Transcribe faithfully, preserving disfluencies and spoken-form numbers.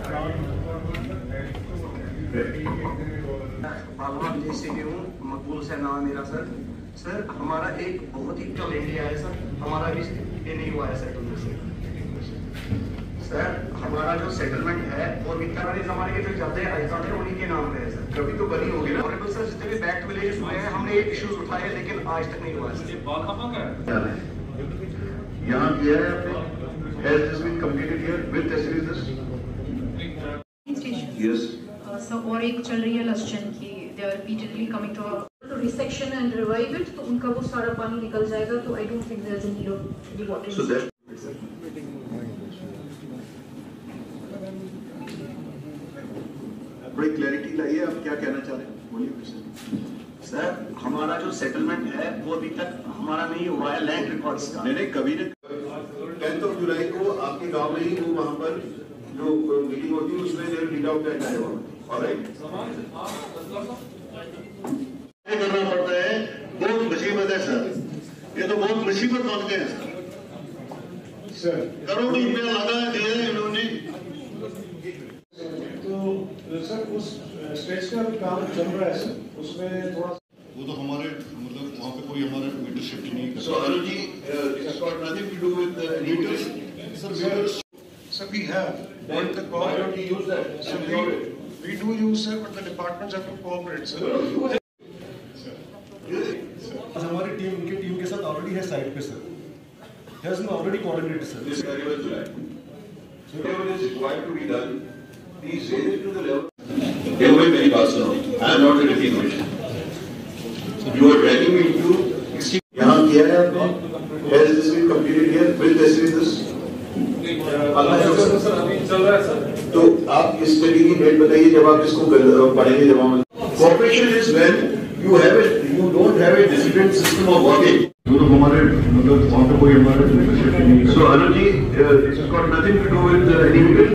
बाबा विजय से भी हूँ, मकबूल से नाम मेरा सर। सर हमारा एक बहुत ही कम एरिया है सर, हमारा भी ये नहीं हुआ है सेटलमेंट से। सर हमारा जो सेटलमेंट है वो पुराने जमाने के जो जाते आयजा थे उन्हीं के नाम पे है सर, कभी तो बनी होगी ना। और सर जितने भी बैक विलेज हुए हैं हमने ये इश्यूज उठाए लेकिन आज तक नहीं हुआ है। यहाँ किया है आपने? Has this been completed here with facilities? Yes. So और एक चल रही है लस्टन की, they are repeatedly coming to to resection and revive it, तो उनका वो सारा पानी निकल जाएगा, तो I don't think there is a need of dewatering. So that. बड़ी क्लैरिटी लाइए, आप क्या कहना चाह रहे हैं, बोलिए। सर हमारा जो सेटलमेंट है वो अभी तक हमारा नहीं हुआ है लैंड रिकॉर्ड्स का। मैंने कभी ने टेंथ ऑफ जुलाई को आपके गांव में ही वो वहां पर जो मीटिंग होती है उसमें देर रीड आउट करना है। ऑलराइट, करना पड़ता है, बहुत मुसीबत है सर, ये तो बहुत मुसीबत मानते हैं सर। करोड़ों रुपया लगा दिया है इन्होंने। तो सर उस स्टेज का काम चल रहा है सर, उसमें थोड़ा वो तो हमारे मतलब वहाँ पे कोई हमारा मीटर शिफ्ट नहीं कर। So Arun ji, it's got nothing to do with meters sir. Meters sir we have but the why don't you use that? so we, we do use sir, but the departments have to cooperate sir. हमारी team उनकी team के साथ already है site पे sir, has been already coordinated sir. This very well July. So whatever is required to be done, please raise it to the level. देखो भाई मेरी बात सुनो, I am not a receiving commission. You are dragging me into यहाँ किया है आपने? Has this been completed here with facilities? Sir अभी चल रहा है सर। तो आप इस तरीके की डेट बताइए जब आप इसको पढ़ेंगे जब हम। Cooperation is when you have a you don't have a disciplined system of working. वो तो हमारे मतलब वहाँ पे कोई हमारा। So Anuj ji, it's got nothing to do with any